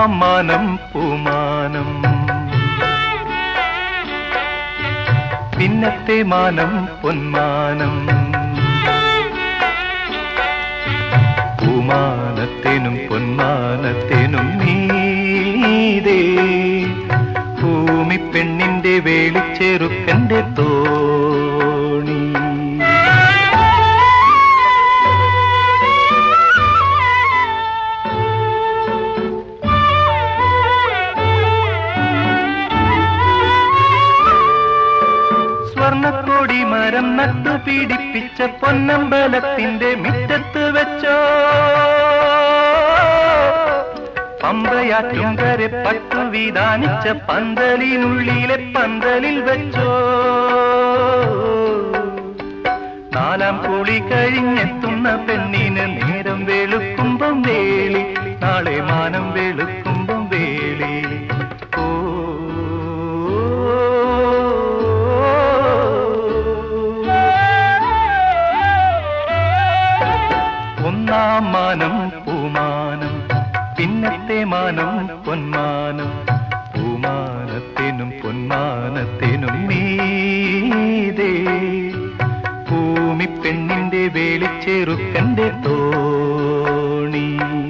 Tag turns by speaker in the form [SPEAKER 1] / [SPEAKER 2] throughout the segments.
[SPEAKER 1] ഒന്നാം മാനം പൂമാനം, പിന്നത്തെ മാനം പൊന്മാനം. പൂമാനത്തിനും പൊന്മാനത്തിനും മീതേ ഭൂമി പെണ്ണിന്റെ വേളിച്ചെറുക്കന്റെ തോണി. സ്വർണ്ണക്കോടി മരം നട്ടുപിടിപ്പിച്ച പൊന്നമ്പലത്തിന്റെ മുറ്റത്ത് വെച്ചോ, പമ്പയാറ്റും കരെ പട്ടു വിധാനിച്ച പന്തലിനുള്ളിലെ പന്തലിൽ വെച്ചോ. നാലാം കുളി കഴിഞ്ഞെത്തുന്ന പെണ്ണിന് നേരം വെളുക്കുമ്പം വേളി, നാളെ മാനം വെളുക്കുമ്പം വേളി. ഒന്നാം മാനം പൂമാനം, പിന്നത്തെ മാനം പൊന്മാനം. പൂമാനത്തിനും പൊന്മാനത്തിനും മീതേ ഭൂമി പെണ്ണിന്റെ വേളിച്ചെറുക്കന്റെ തോണി.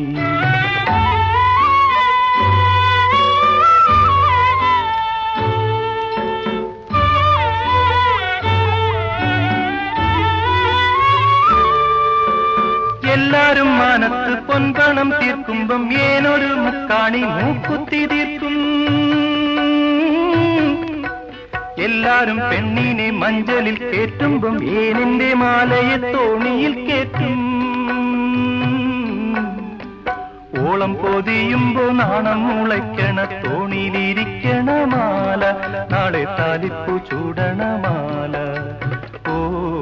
[SPEAKER 1] എല്ലാരും മാനത്ത് പൊൻപണം തീർക്കുമ്പം ഏനൊരു മുക്കാണി മൂക്കുത്തി തീർക്കും. എല്ലാരും പെണ്ണിനെ മഞ്ചലിൽ കേറ്റുമ്പം ഏനിന്റെ മാലയെ തോണിയിൽ കേറ്റും. ഓളം പൊതിയുമ്പോ നാണം മുളയ്ക്കണ തോണിയിലിരിക്കണ മാല, നാളെ താലിപ്പു ചൂടണ മാല. ഓ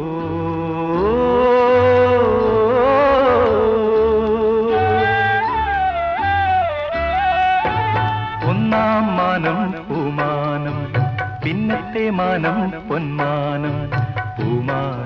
[SPEAKER 1] ഒന്നാം മാനം പൂമാനം, പിന്നത്തെ മാനം പൊന്മാനം. പൂമാനം